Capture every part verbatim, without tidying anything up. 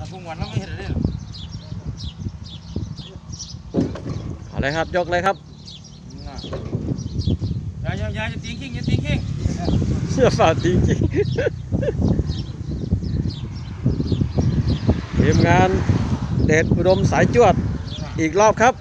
พุ่งวันแล้วไม่เห็นเลยเอาเลยครับยกเลยครับอย่าอย่าอย่าจะตีขิงอย่าตีขิงเชื่อฝ่าตีจริงทีมงานเดชอุดมสายจวดอีกรอบครับ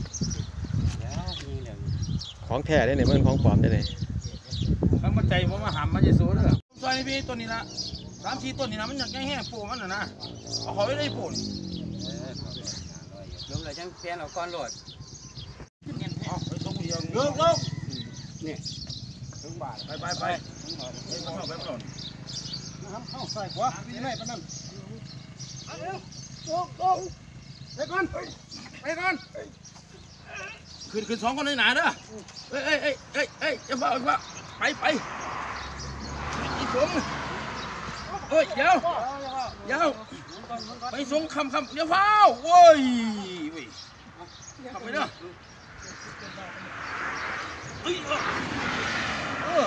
ของแท้ได้ไหนมันของปลอมได้ไหนมันมาใจผมมาหามมันจะโซ่เด้อซอยพี่ต้นนี้ละสามสี่ต้นนี้นะมันอยากแห้งปูมันน่ะนะเอาเขาไว้ได้ปูนี่ลงเลยจังเปลี่ยนเอาก้อนโหลดเอาไปส่งเดียวลงลงนี่ถึงบาทไปไปไปไปเข้าไปก่อนนะครับเข้าใส่ขวาพี่ไม่ปนั่นเอาเร็วลงลงไปก่อนไปก่อนขึ้นขึ้นสองคนในหนาเด้อเอ้ยเอ้ยเอ้ยเอ้ยเอ้ยจะเฝ้าจะเฝ้าไปไปอีผมเอ้ยเดี๋ยวเดี๋ยวไปส่งคำคำเดี๋ยวเฝ้าโว้ยเว้ยขับไปเด้อเอ้ยเออ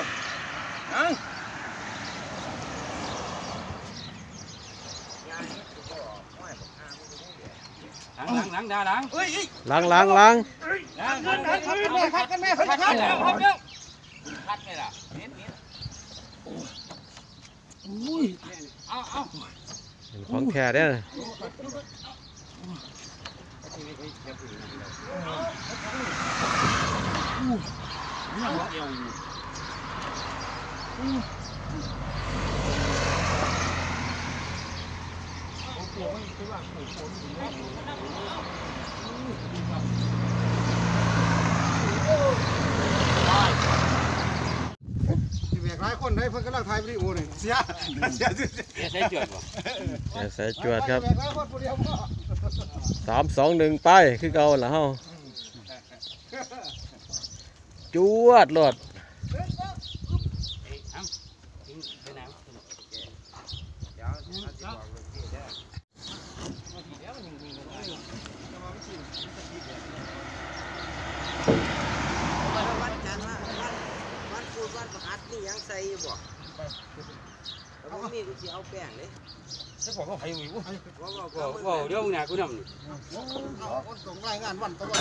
ยังหลังหลังหลังดาหลังเฮ้ยล้างล้างล้างล้างล้างล้างพัดกันแม่พัดกันแม่พัดแล้วพัดไงล่ะเน้นเน้นอุ้ยเอาเอาของแท้ได้หลายคนได้เพิ่งกำลังถ่ายวิดีโอนี่เสียเสียเสียใส่จวดวะใส่จวดครับสามสองหนึ่งไปคือเก่าแล้วเฮาจวดหลดยังใส่บ่แล้วมีกูจะเอาแป้งเลยจะบอกเขาให้วิวว้าวว้าวเดี๋ยวมึงเนี่ยกูนำนี่เอาคนส่งรายงานวันต่อวัน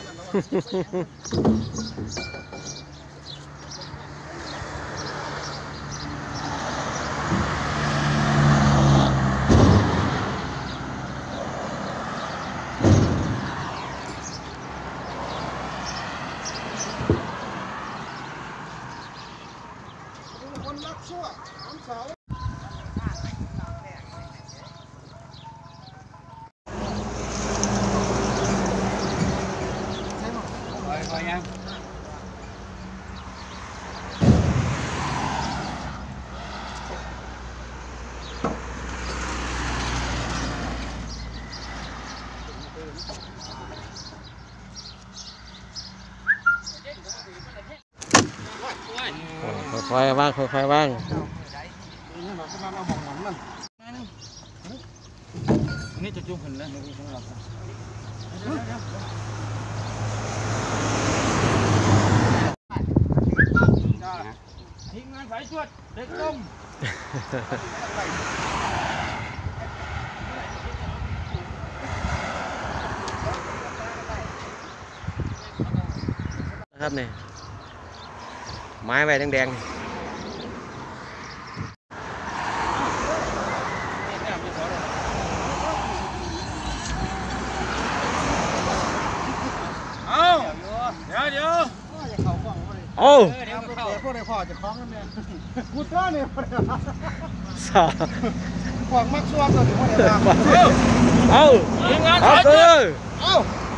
คนรักชั่วน้ำเสาไปยังค่อยๆว่างค่อยๆว่างนี่จะจุ่มหินนะทีมงานสายจวดเด็กต้มนะครับนี่ไม้ใบแดงๆเอาเดี๋ยวเดี๋ยวโอ้เดี๋ยวพวกในพ่อจะคล้องกันเนี่ยกูต้าเนี่ยสาขวางมักซัวตัวถึงว่าเดี๋ยวเอาทีมงานเอาสายจเลวดยเอา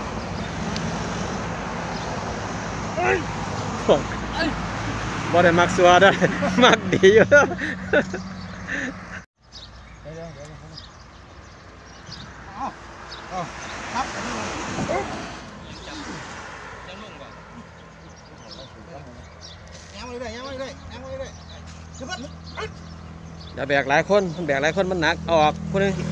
บ่ได้มักสัวได้มักดีอยู่แล้วครับยังไม่ได้ยังไม่ได้ยังไม่ได้อย่าแบกหลายคนแบกหลายคนมันหนักออกคนนึง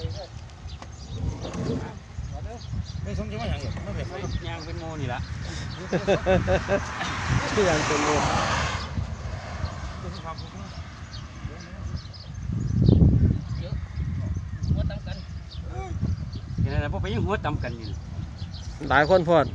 ไม่สมจริงว่าอย่างเงี้ยไม่แบบยางเป็นโมนี่ละอย่างเป็นงูยังไงนะพวกไปยังหัวตำกันอยู่หลายคนพอด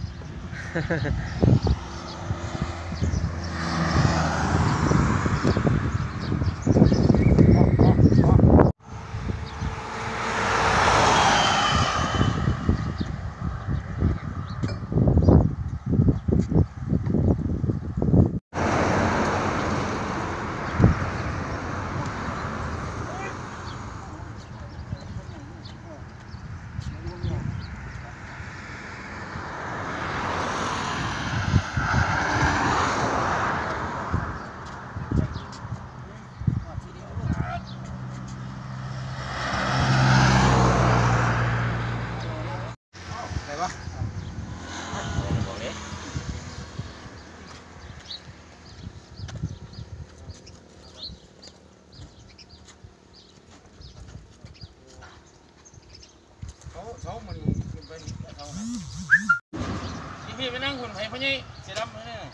เขามันเป็นเขาพี่พี่ไปนั่งคนไผ่พญเสียดำเลย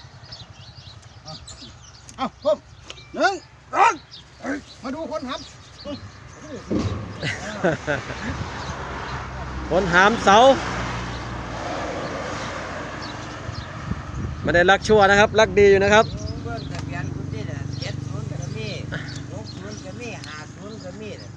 เอ้าพุ่มหนึ่งสองมาดูคนทำคนหามเสาไม่ได้รักชั่วนะครับ รักดีอยู่นะครับเบิ้ลทะเบียนคุณที่เนี่ยเจ็ดศูนย์ก็มีหกศูนย์ก็มีห้าศูนย์ก็มีเนี่ย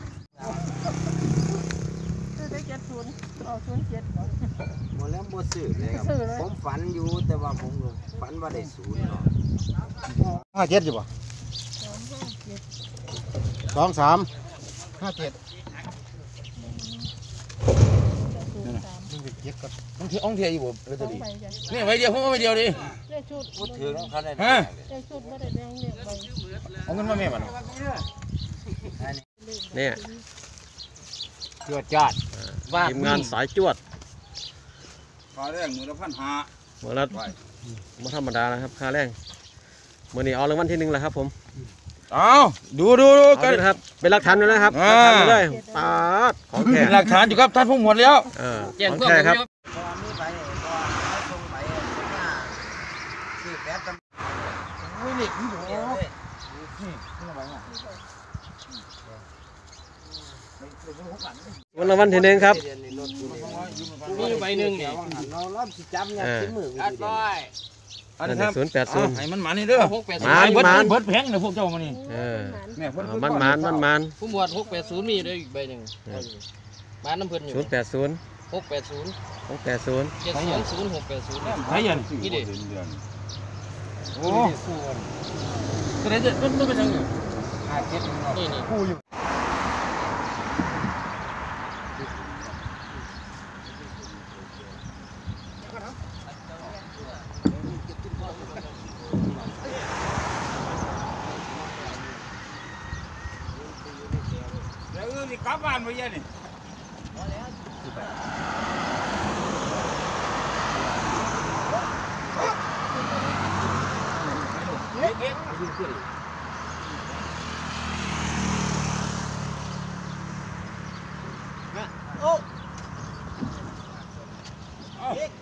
ซื้อได้เจ็ดศูนย์เอาศูนย์เจ็ดก่อนหมดแล้วหมดสื่อเลยครับซื้อเลยผมฝันอยู่แต่ว่าผมฝันว่าได้ศูนย์เนาะห้าเจ็ดอยู่ป่ะสองห้าเจ็ดสองสามห้าเจ็ดศูนย์สามเจ็ดกับองเทียองเทียอยู่บ่เลยสตัวองนี้ใบจ้ะนี่ใบเดียวผมเอาใบเดียวดิเลขชุดพูดถึงเขาได้ฮะเลขชุดไม่ได้แดงเลขใบเอาเงินมาแม่มันเนี่ยจวดจัดทีมงานสายจวดค่าแรงมือละพันห้าเมื่อละไม่ธรรมดานะครับค่าแรงมื่อนี้เอารางวัลที่หนึ่งแล้วครับผมเอาดูดูดูเอากันเลยนะครับเป็นหลักฐานอยู่นะครับหอ่าลักฐานอยู่เลยปาดของแท้เป็นหลักฐานอยู่ครับท่านผู้หมวดแล้วเออของแท้ครับเพราะว่ามีใบเพราะว่าเขาส่งใบส่งหน้าซื้อแฟตตำโอ้ยเด็กนี่เดียวเลยนี่นี่อะไรอ่ะวันรางวัลที่หนึ่งครับมีใบหนึ่งเนี่ยเราล้อมสิจับเนี่ยสิมืออัดร้อยอันนั่นนี้ครับศูนย์แปดศูนย์ให้มันหมันนี่เด้อหมานเบิดหมานเบิดแพงเด้อพวกเจ้ามานี่เออเนี่ยเพิ่นเอามันมันมันมันผู้หมวดหกแปดศูนย์มีด้วยอีกใบหนึ่งบ้านน้ำเพิ่นอยู่ศูนย์แปดศูนย์หกแปดศูนย์หกแปดศูนย์เจ็ดสองศูนย์หกแปดศูนย์ไผยันนี่เด็กโอ้ก็ได้จะต้องไปทางนี้ห้าเจ็ดนี่นี่กูอยู่แล้วเออนี่กลับบ้านบ่ยันนี่เ